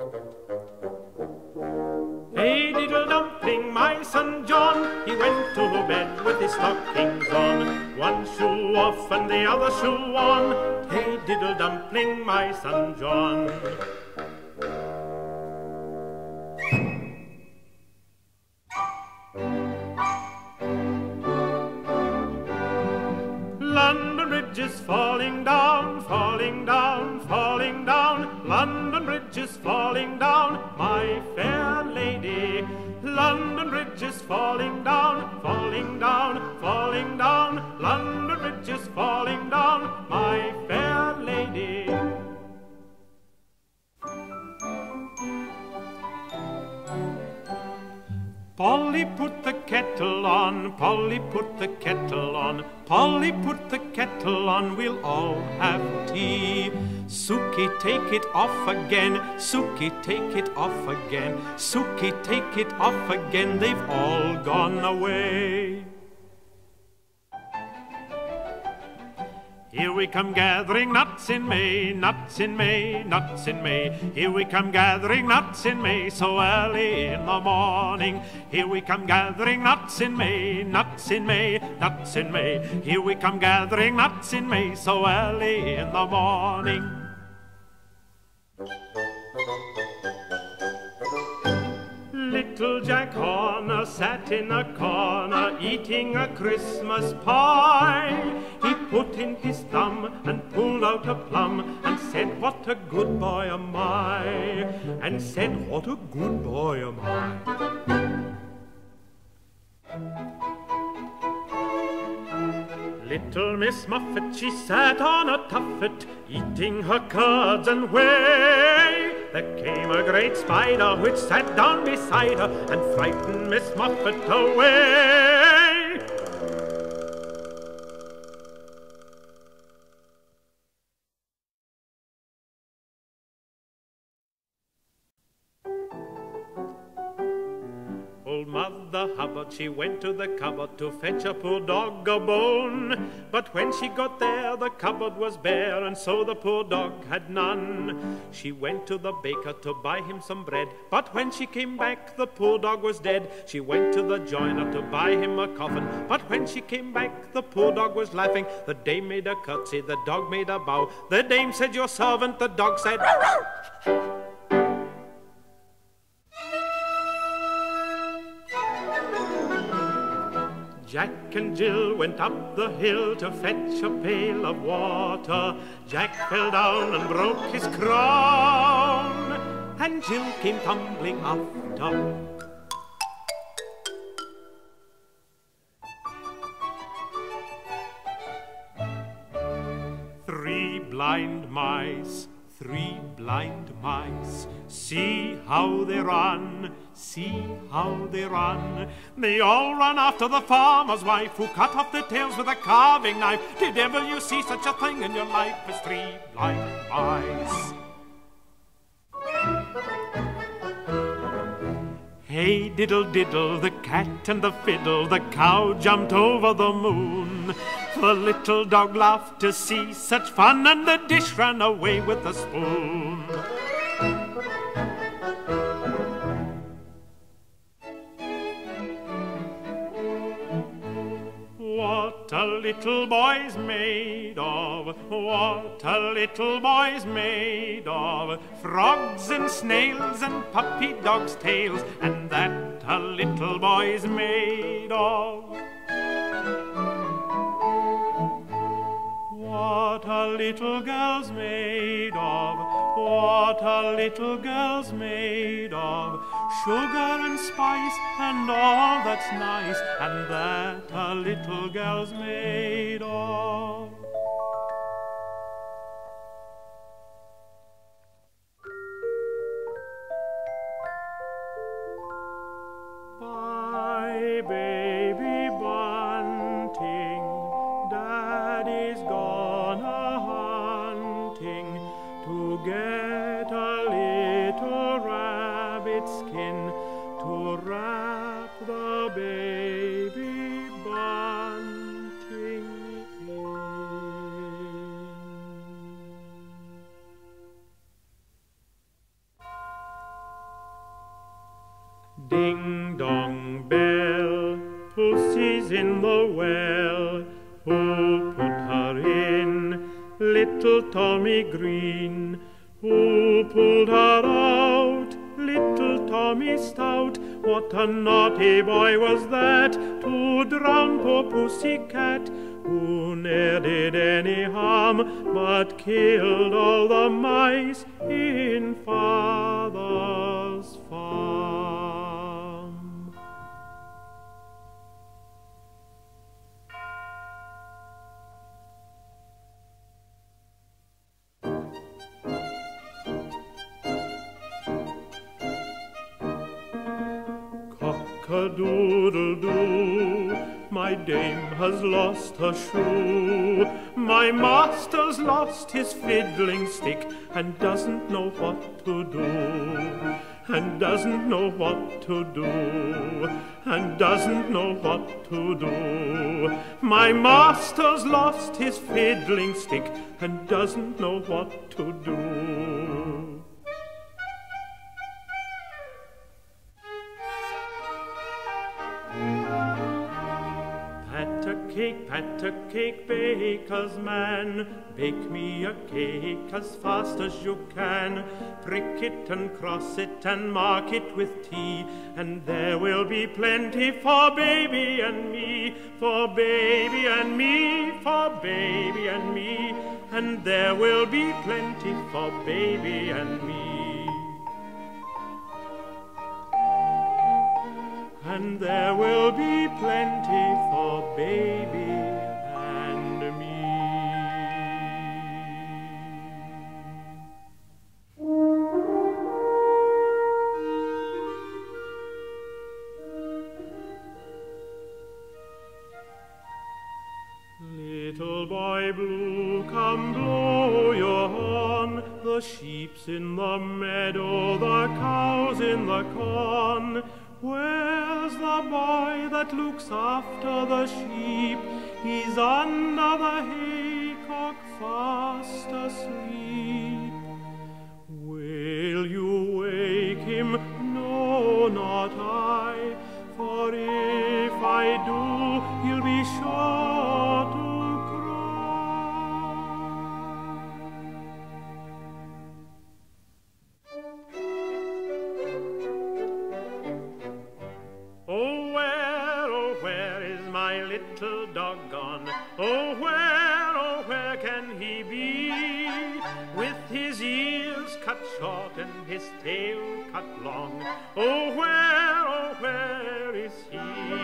Hey, diddle dumpling, my son John, he went to bed with his stockings on, one shoe off and the other shoe on. Hey, diddle dumpling, my son John. London Bridge is falling down, falling down, falling down. London Bridge is falling down, my fair lady. London Bridge is falling down, falling down, falling down. London Bridge is falling down, my fair lady. Polly put the kettle on, Polly put the kettle on, Polly put the kettle on, we'll all have tea. Suki, take it off again, Suki, take it off again, Suki, take it off again, they've all gone away. Here we come gathering nuts in May, nuts in May, nuts in May. Here we come gathering nuts in May, so early in the morning. Here we come gathering nuts in May, nuts in May, nuts in May. Here we come gathering nuts in May, so early in the morning. Little Jack Horner sat in a corner eating a Christmas pie. He put in his thumb and pulled out a plum and said, "What a good boy am I!" And said, "What a good boy am I!" Little Miss Muffet, she sat on a tuffet, eating her curds and whey. There came a great spider which sat down beside her and frightened Miss Muffet away. Old Mother Hubbard, she went to the cupboard to fetch a poor dog a bone. But when she got there, the cupboard was bare, and so the poor dog had none. She went to the baker to buy him some bread, but when she came back, the poor dog was dead. She went to the joiner to buy him a coffin, but when she came back, the poor dog was laughing. The dame made a curtsy, the dog made a bow. The dame said, "Your servant," the dog said, "Row, row." Jack and Jill went up the hill to fetch a pail of water. Jack fell down and broke his crown, and Jill came tumbling after. Three blind mice, three blind mice, see how they run, see how they run. They all run after the farmer's wife, who cut off their tails with a carving knife. Did ever you see such a thing in your life as three blind mice? Hey, diddle, diddle, the cat and the fiddle, the cow jumped over the moon. The little dog laughed to see such fun, and the dish ran away with the spoon. What a little boy's made of, what a little boy's made of, frogs and snails and puppy dogs' tails, and that a little boy's made of. What a little girl's made of, what a little girl's made of, sugar and spice and all that's nice, and that a little girl's made of. Bye, baby bunting, Daddy's gone a-hunting to get a little rabbit skin to wrap the baby bunting in. Ding dong bell, pussy's in the well. Who put her in? Little Tommy Green. Who pulled her out? Little Tommy Stout. What a naughty boy was that, to drown poor pussycat, who ne'er did any harm, but killed all the mice in father's farm. Cock-a-doodle-doo, my dame has lost her shoe. My master's lost his fiddling stick, and doesn't know what to do, and doesn't know what to do, and doesn't know what to do. My master's lost his fiddling stick, and doesn't know what to do. Pat a cake, baker's man, bake me a cake as fast as you can. Prick it and cross it and mark it with T, and there will be plenty for baby and me, for baby and me, for baby and me, and there will be plenty for baby and me. And there will be plenty for baby and me. Little boy blue, come blow your horn. The sheep's in the meadow, the cow's in the corn. Where's the boy that looks after the sheep? He's under the haycock fast asleep. Will you wake him? No, not I, for if I do, he'll be sure to little dog gone? Oh, where can he be? With his ears cut short and his tail cut long. Oh, where is he?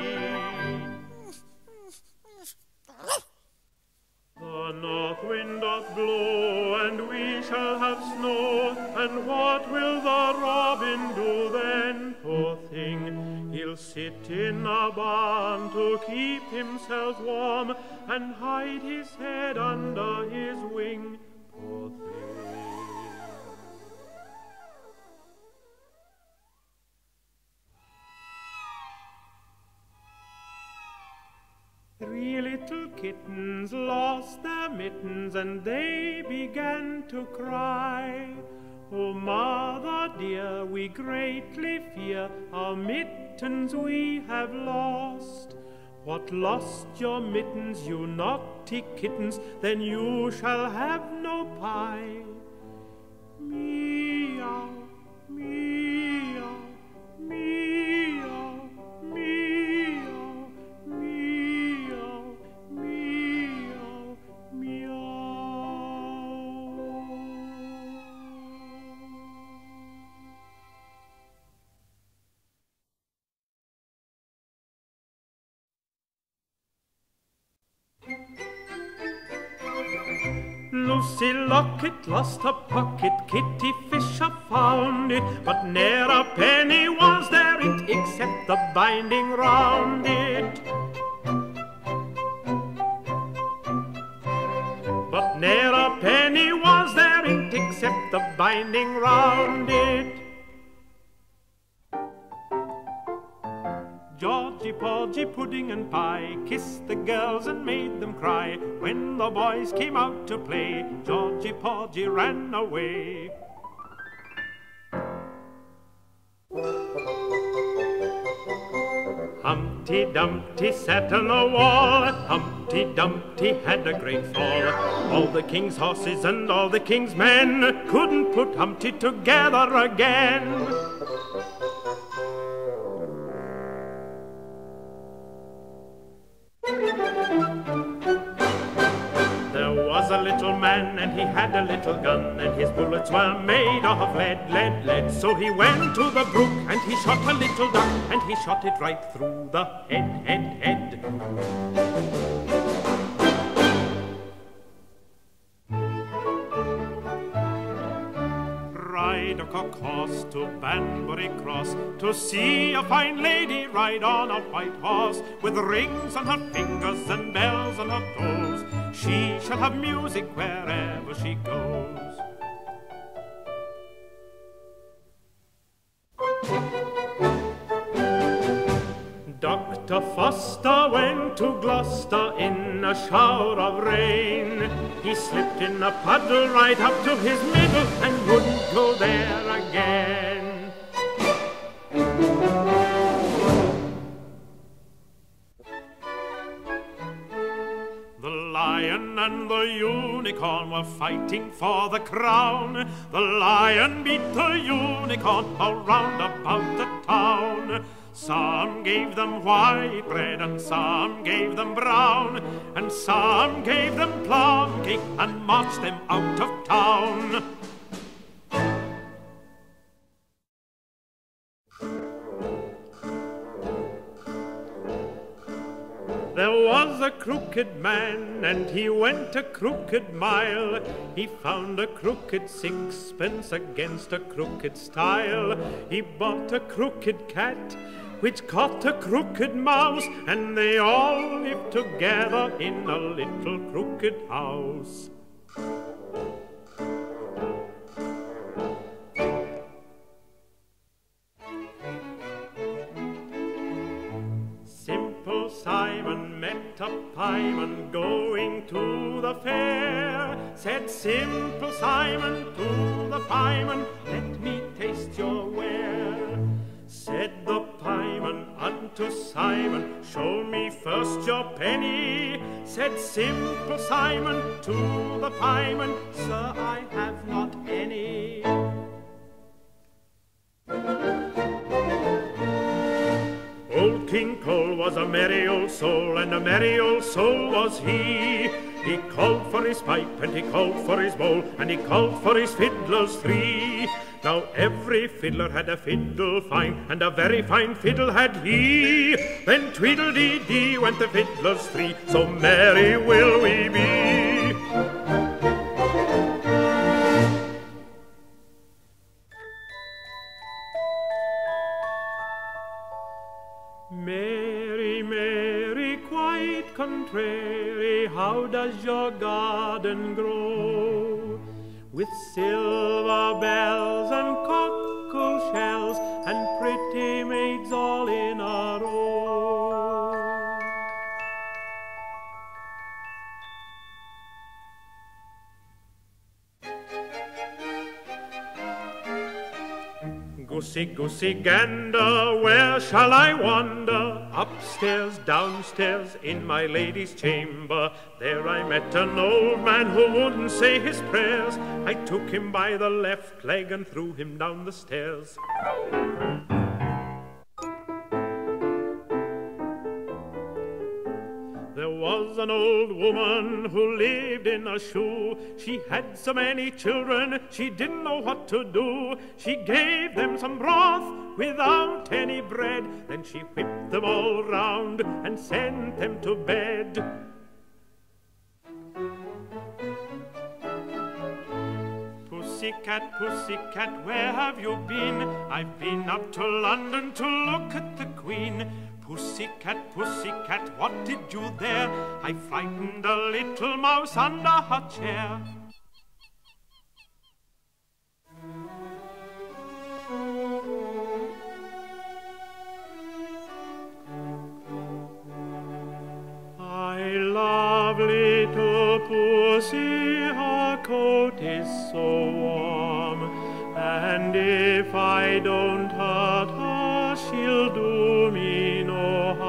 The north wind doth blow, and we shall have snow, and what will the robin do then, poor thing? He'll sit in a barn to keep himself warm, and hide his head under his wing, poor thing. Three little kittens lost their mittens, and they began to cry. Oh, mother dear, we greatly fear our mittens we have lost. What, lost your mittens, you naughty kittens? Then you shall have no pie. Meow, meow, meow, meow, meow, meow, meow. Lucy Locket lost her pocket, Kitty Fisher found it, but ne'er a penny was there in it, except the binding round it. But ne'er a penny was there in it, except the binding round it. Georgie, Porgy, Pudding and Pie kissed the girls and made them cry. When the boys came out to play, Georgie, Porgy ran away. Humpty Dumpty sat on a wall. Humpty Dumpty had a great fall. All the king's horses and all the king's men couldn't put Humpty together again. There was a little man and he had a little gun, and his bullets were made of lead, lead, lead. So he went to the brook and he shot a little duck, and he shot it right through the head, head, head. Ride a cock horse to Banbury Cross to see a fine lady ride on a white horse, with rings on her fingers and bells on her toes. She shall have music wherever she goes. Dr. Foster went to Gloucester in a shower of rain. He slipped in a puddle right up to his middle and wouldn't go there again. The lion and the unicorn were fighting for the crown. The lion beat the unicorn all round about the town. Some gave them white bread and some gave them brown, and some gave them plum cake and marched them out of town. There was a crooked man, and he went a crooked mile. He found a crooked sixpence against a crooked stile. He bought a crooked cat, which caught a crooked mouse, and they all lived together in a little crooked house. Simple Simon met a pieman going to the fair. Said Simple Simon to the pieman, "Let me taste your ware." Said the pieman unto Simon, "Show me first your penny." Said Simple Simon to the pieman, "Sir, I have not any." Old King Cole was a merry old soul, and a merry old soul was he. He called for his pipe, and he called for his bowl, and he called for his fiddlers three. Now every fiddler had a fiddle fine, and a very fine fiddle had he. Then tweedledee-dee went the fiddlers three, so merry will we be. Mary, Mary, quite contrary, how does your garden grow? With silver bells and cockle shells and pretty maids all in a row. Goosey, goosey, gander, where shall I wander? Upstairs, downstairs, in my lady's chamber. There I met an old man who wouldn't say his prayers. I took him by the left leg and threw him down the stairs. There was an old woman who lived in a shoe. She had so many children, she didn't know what to do. She gave them some broth without any bread. Then she whipped them all round and sent them to bed. Pussycat, pussycat, where have you been? I've been up to London to look at the Queen. Pussycat, pussycat, what did you there? I frightened a little mouse under her chair. I love little pussy, her coat is so warm, and if I don't hurt her, she'll do me no harm.